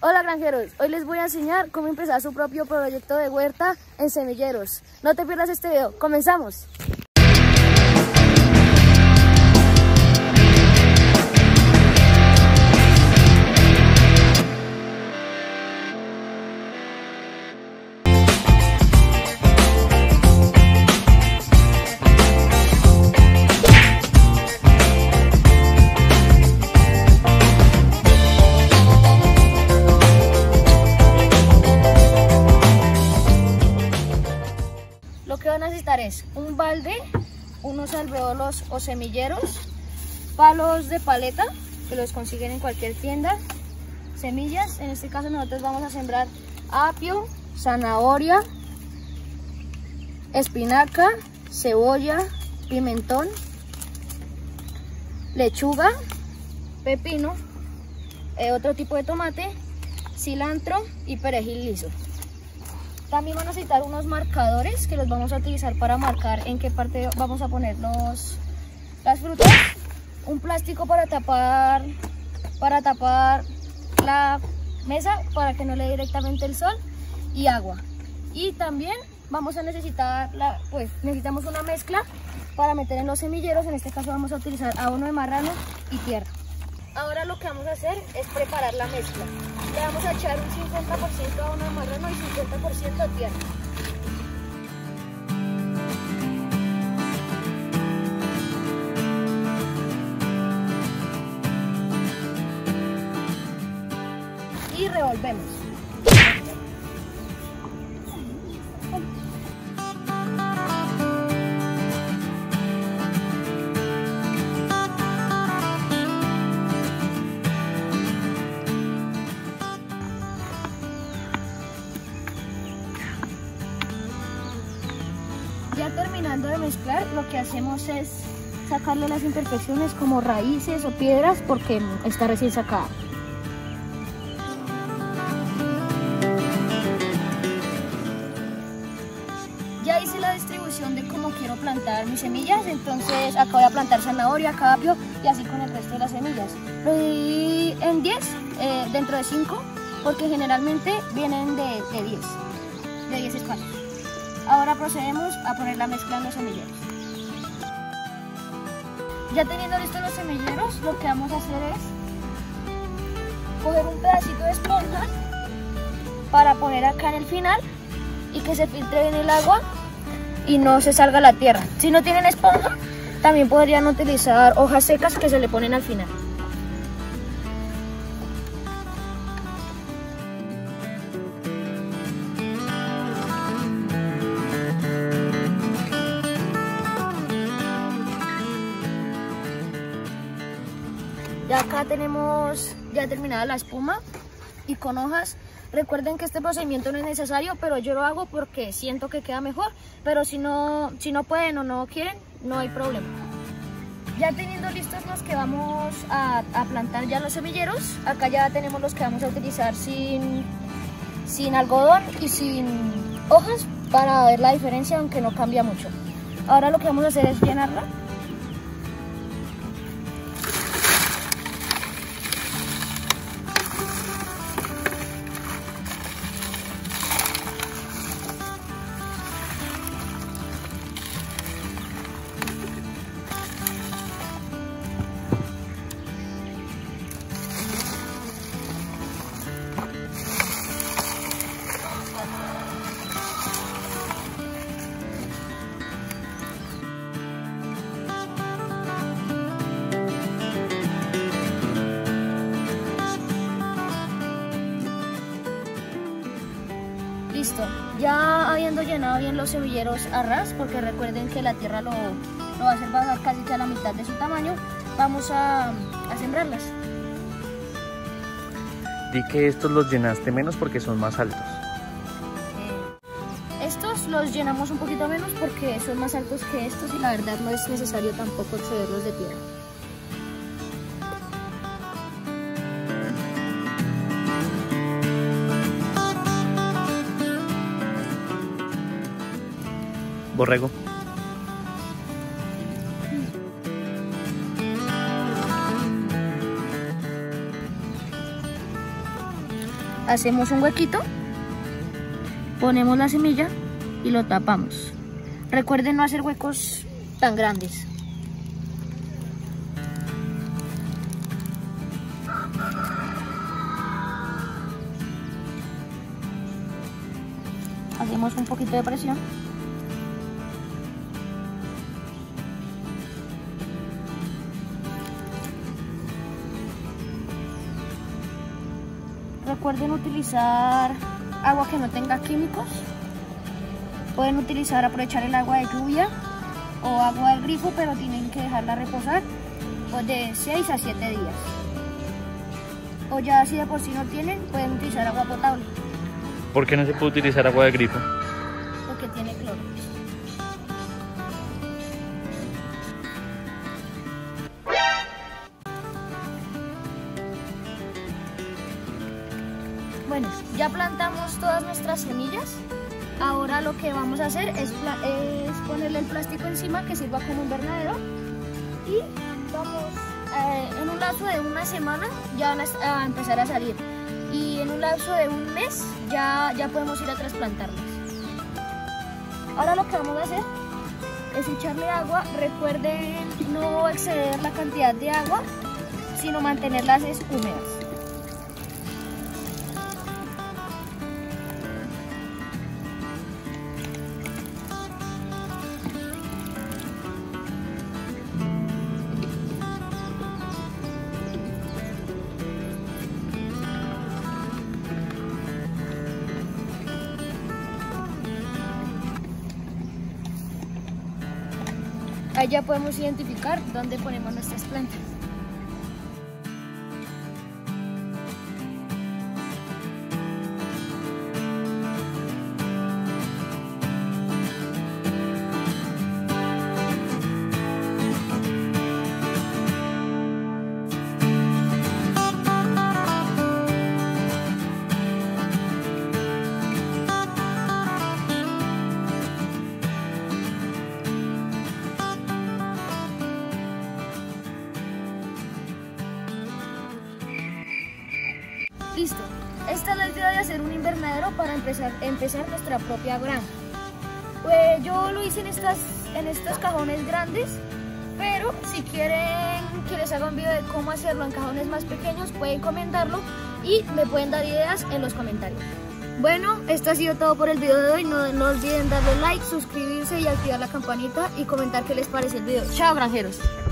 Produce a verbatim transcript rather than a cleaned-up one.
Hola granjeros, hoy les voy a enseñar cómo empezar su propio proyecto de huerta en semilleros. No te pierdas este video, ¡comenzamos! Lo que van a necesitar es un balde, unos alvéolos o semilleros, palos de paleta, que los consiguen en cualquier tienda, semillas, en este caso nosotros vamos a sembrar apio, zanahoria, espinaca, cebolla, pimentón, lechuga, pepino, eh, otro tipo de tomate, cilantro y perejil liso. También van a necesitar unos marcadores que los vamos a utilizar para marcar en qué parte vamos a poner los, las frutas. Un plástico para tapar, para tapar la mesa para que no le dé directamente el sol y agua. Y también vamos a necesitar, la, pues necesitamos una mezcla para meter en los semilleros. En este caso vamos a utilizar abono de marrano y tierra. Ahora lo que vamos a hacer es preparar la mezcla. Le vamos a echar un cincuenta por ciento abono de marrano y cincuenta por ciento tierra. Y revolvemos. Ya terminando de mezclar, lo que hacemos es sacarle las imperfecciones como raíces o piedras porque está recién sacada. Ya hice la distribución de cómo quiero plantar mis semillas, entonces acá voy a plantar zanahoria, apio y así con el resto de las semillas. Lo dividí en diez, eh, dentro de cinco, porque generalmente vienen de, de diez, de diez espacios. Ahora procedemos a poner la mezcla en los semilleros. Ya teniendo listos los semilleros, lo que vamos a hacer es coger un pedacito de esponja para poner acá en el final y que se filtre bien el agua y no se salga la tierra. Si no tienen esponja, también podrían utilizar hojas secas que se le ponen al final. Ya acá tenemos ya terminada la espuma y con hojas. Recuerden que este procedimiento no es necesario, pero yo lo hago porque siento que queda mejor. Pero si no, si no pueden o no quieren, no hay problema. Ya teniendo listos los que vamos a, a plantar ya los semilleros, acá ya tenemos los que vamos a utilizar sin, sin algodón y sin hojas para ver la diferencia, aunque no cambia mucho. Ahora lo que vamos a hacer es llenarla. Listo, ya habiendo llenado bien los semilleros a ras, porque recuerden que la tierra lo, lo va a hacer bajar casi que a la mitad de su tamaño, vamos a, a sembrarlas. Di que estos los llenaste menos porque son más altos. Eh, estos los llenamos un poquito menos porque son más altos que estos y la verdad no es necesario tampoco excederlos de tierra. Borrego. hacemos un huequito, ponemos la semilla y lo tapamos. Recuerden no hacer huecos tan grandes. Hacemos un poquito de presión. Recuerden utilizar agua que no tenga químicos. Pueden utilizar, aprovechar el agua de lluvia o agua del grifo, pero tienen que dejarla reposar pues de seis a siete días. O ya si de por sí no tienen, pueden utilizar agua potable. ¿Por qué no se puede utilizar agua de grifo? Porque tiene cloro. Bueno, ya plantamos todas nuestras semillas. Ahora lo que vamos a hacer es, es ponerle el plástico encima que sirva como invernadero. Y vamos eh, en un lapso de una semana ya van a, a empezar a salir. Y en un lapso de un mes ya, ya podemos ir a trasplantarlas. Ahora lo que vamos a hacer es echarle agua. Recuerden no exceder la cantidad de agua, sino mantenerlas húmedas. Ahí ya podemos identificar dónde ponemos nuestras plantas. Listo, esta es la idea de hacer un invernadero para empezar, empezar nuestra propia granja. Pues yo lo hice en, estas, en estos cajones grandes, pero si quieren que les haga un video de cómo hacerlo en cajones más pequeños, pueden comentarlo y me pueden dar ideas en los comentarios. Bueno, esto ha sido todo por el video de hoy. No, no olviden darle like, suscribirse y activar la campanita y comentar qué les parece el video. Chao, granjeros.